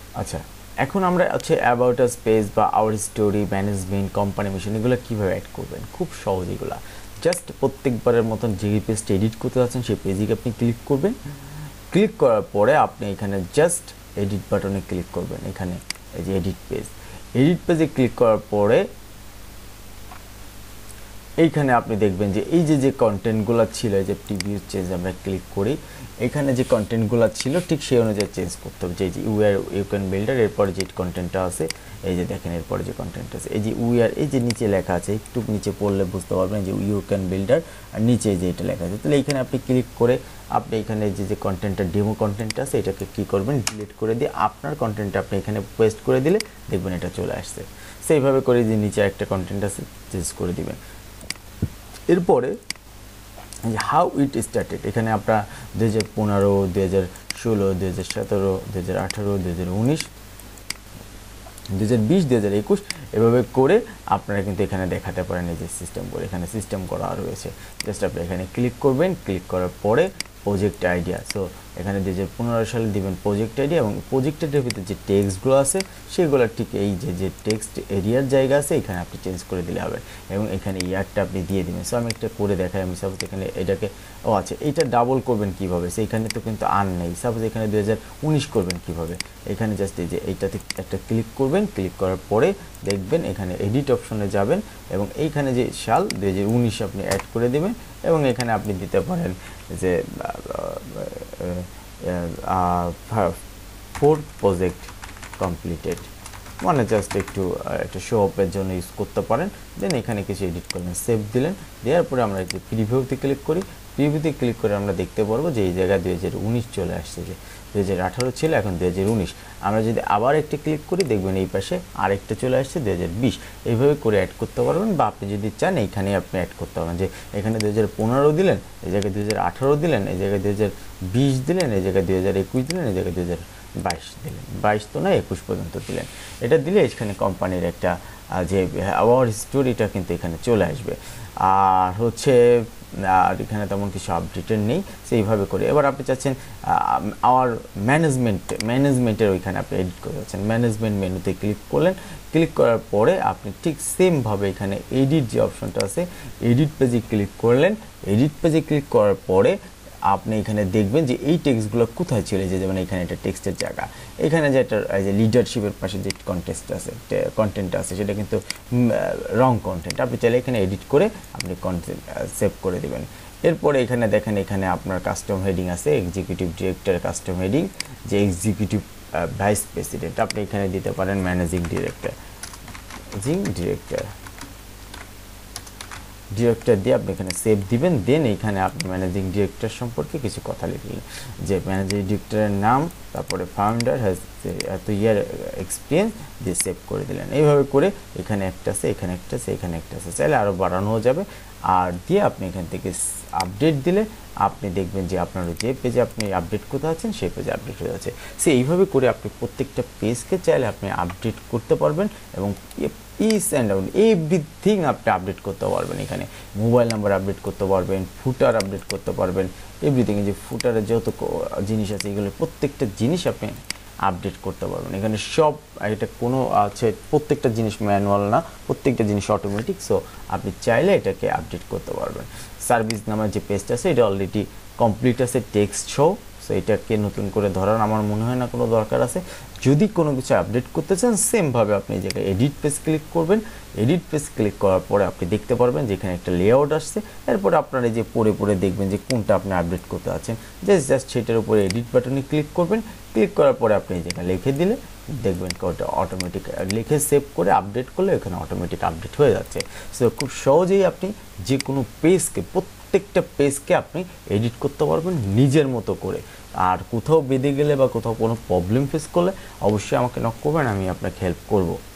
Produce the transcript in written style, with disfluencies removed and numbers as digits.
আচ্ছা, এখন আমরা হচ্ছে অ্যাবাউট আস পেজ বা our story management company mission এগুলো কীভাবে অ্যাড করবেন, খুব সহজ এগুলো। জাস্ট প্রত্যেকবারের মতন যে পেজটা এডিট করতে যাচ্ছেন সেই পেজে আপনি ক্লিক করবেন। ক্লিক করার পরে আপনি এখানে জাস্ট এডিট বাটনে ক্লিক করবেন। এখানে এই যে এডিট পেজে ক্লিক করার পরে এইখানে আপনি দেখবেন যে এই যে কন্টেন্টগুলো ছিল, এই যে প্রিভিউ চেঞ্জ আমরা ক্লিক করি, এখানে যে কন্টেন্টগুলো ছিল ঠিক সেই অনুযায়ী চেঞ্জ করতে হবে। যে ইউ ক্যান বিল্ডার এরপরে যে কন্টেন্টটা আছে, এই যে দেখেন এরপরে যে কন্টেন্ট আছে, এই যে এই যে নিচে লেখা আছে, একটু নিচে পড়লে বুঝতে পারবেন যে ইউ ক্যান বিল্ডার, আর নিচে যে এটা লেখা আছে। তাহলে এখানে আপনি ক্লিক করে আপনি এখানে যে কন্টেন্টটা ডেমো কন্টেন্টটা আছে এটাকে কী করবেন, ডিলিট করে দিয়ে আপনার কন্টেন্টটা আপনি এখানে পেস্ট করে দিলে দেখবেন এটা চলে আসছে। সেইভাবে করে যে নিচে একটা কন্টেন্ট আছে চেঞ্জ করে দিবেন। এরপরে হাউ ইট স্টার্টেড, এখানে আপনার 2015, 2016, 2017, 2018, 2019, 2020, 2021 এভাবে করে আপনারা কিন্তু এখানে দেখাতে পারেন। এই যে সিস্টেম করে এখানে সিস্টেম করা রয়েছে। জাস্ট আপনি এখানে ক্লিক করবেন, ক্লিক করার পরে প্রজেক্ট আইডিয়া, সো এখানে 2015 সালে দিবেন প্রজেক্ট আইডিয়া, এবং প্রজেক্ট আইডিয়ার ভিতরে যে টেক্সটগুলো আছে সেগুলো ঠিক এই যে টেক্সট এরিয়ার জায়গা আছে এখানে আপনি চেঞ্জ করে দিলে হবে, এবং এখানে ইয়ারটা আপনি দিয়ে দিবেন। সো আমি একটা করে দেখাই। আমি সাপোজ এখানে এটাকে আচ্ছা, এইটা ডাবল করবেন কীভাবে, সেইখানে তো কিন্তু আর নেই। সাপোজ এখানে 2019 করবেন কীভাবে, এখানে জাস্ট এই যে এইটাতে একটা ক্লিক করবেন, ক্লিক করার পরে দেখবেন এখানে এডিট অপশনে যাবেন, এবং এইখানে যে সাল 2019 আপনি অ্যাড করে দেবেন, এবং এখানে আপনি দিতে পারেন যে 4 প্রজেক্ট কমপ্লিটেড, মানে জাস্ট একটু একটা শো অফের জন্য ইউজ করতে পারেন। দেন এখানে কিছু এডিট করলেন, সেভ দিলেন। দেওয়ার পরে আমরা যে প্রিভিউতে ক্লিক করি, প্রিভিউতে ক্লিক করে আমরা দেখতে পারবো যে এই জায়গায় 2019 চলে আসছে। যে 2018 ছিল, এখন 2019। আমরা যদি আবার একটি ক্লিক করি দেখবেন এই পাশে আরেকটা চলে আসছে 2020। এইভাবে করে অ্যাড করতে পারবেন, বা আপনি যদি চান এইখানে আপনি অ্যাড করতে পারবেন। যে এখানে 2015 দিলেন, এই জায়গায় 2018 দিলেন, এই জায়গায় 2020 দিলেন, এই জায়গায় 2021 দিলেন, এই জায়গায় 2022 দিলেন, 22 তো না 21 পর্যন্ত দিলেন। এটা দিলে এখানে কোম্পানির একটা যে আওয়ার স্টোরিটা কিন্তু এখানে চলে আসবে। আর হচ্ছে আর এখানে তেমন কিছু আপডেটের নেই, সেইভাবে করে। এবার আপনি চাচ্ছেন আওয়ার ম্যানেজমেন্টের ওইখানে আপনি এডিট করে যাচ্ছেন। ম্যানেজমেন্ট মেনুতে ক্লিক করলেন, ক্লিক করার পরে আপনি ঠিক সেমভাবে এখানে এডিট যে অপশনটা আছে, এডিট পেজে ক্লিক করলেন। এডিট পেজে ক্লিক করার পরে আপনি এখানে দেখবেন যে এই টেক্সটগুলো কোথায় চলে যায়। যেমন এখানে একটা টেক্সটের জায়গা, এখানে যে একটা যে লিডারশিপের পাশে যে কন্টেন্ট আছে সেটা কিন্তু রং কন্টেন্ট। আপনি চাইলে এখানে এডিট করে আপনি কন্টেন্ট সেভ করে দেবেন। এরপরে এখানে দেখেন এখানে আপনার কাস্টম হেডিং আছে, এক্সিকিউটিভ ডিরেক্টর কাস্টম হেডিং, যে এক্সিকিউটিভ ভাইস প্রেসিডেন্ট আপনি এখানে দিতে পারেন ম্যানেজিং ডিরেক্টর দিয়ে আপনি এখানে সেভ দিবেন। দেন এখানে আপনি ম্যানেজিং ডিরেক্টর সম্পর্কে কিছু কথা লিখলেন, যে ম্যানেজিং ডিরেক্টরের নাম, তারপরে ফাউন্ডার হ্যাজ এত ইয়ার এক্সপিরিয়েন্স, দিয়ে সেভ করে দিলেন। এইভাবে করে এখানে একটা আছে, এখানে একটা আছে, এখানে একটা আছে, চাইলে আরও বাড়ানোও যাবে। আর দিয়ে আপনি এখান থেকে আপডেট দিলে আপনি দেখবেন যে আপনার যে পেজে আপনি আপডেট করতে আছেন সেই পেজে আপডেট হয়ে যাচ্ছে। সো এইভাবে করে আপনি প্রত্যেকটা পেজকে চাইলে আপনি আপডেট করতে পারবেন, এবং ইস অ্যান্ড আউট এভরিথিং আপনি আপডেট করতে পারবেন। এখানে মোবাইল নাম্বার আপডেট করতে পারবেন, ফুটার আপডেট করতে পারবেন, এভরিথিং। যে ফুটারে যত জিনিস আছে এগুলো প্রত্যেকটা জিনিস আপনি আপডেট করতে পারবেন। এখানে সব এটা কোনো আছে, প্রত্যেকটা জিনিস ম্যানুয়াল না, প্রত্যেকটা জিনিস অটোমেটিক। সো আপনি চাইলে এটাকে আপডেট করতে পারবেন। সার্ভিস নামের যে পেজটা আছে এটা অলরেডি কমপ্লিট আছে, টেক্সট শো। সো এটাকে নতুন করে ধরার আমার মনে হয় না কোনো দরকার আছে। যদি কোনো কিছু আপডেট করতে চান সেমভাবে আপনি এই জায়গায় এডিট পেজ ক্লিক করবেন। এডিট পেজ ক্লিক করার পরে আপনি দেখতে পারবেন যে এখানে একটা লেআউট আসছে। এরপরে আপনারা এই যে পড়ে দেখবেন যে কোনটা আপনি আপডেট করতে আছেন, জাস্ট সেটার উপরে এডিট বাটনে ক্লিক করবেন। ক্লিক করার পরে আপনি এই জায়গায় লিখে দিলে দেখবেন ওটা অটোমেটিক লিখে সেভ করে আপডেট করলে এখানে অটোমেটিক আপডেট হয়ে যাচ্ছে। সো খুব সহজেই আপনি যে কোনো পেজকে, প্রত্যেকটা পেজকে আপনি এডিট করতে পারবেন নিজের মতো করে। আর কোথাও বেঁধে গেলে বা কোথাও কোনো প্রবলেম ফেস করলে অবশ্যই আমাকে নক করবেন, আমি আপনাকে হেল্প করব।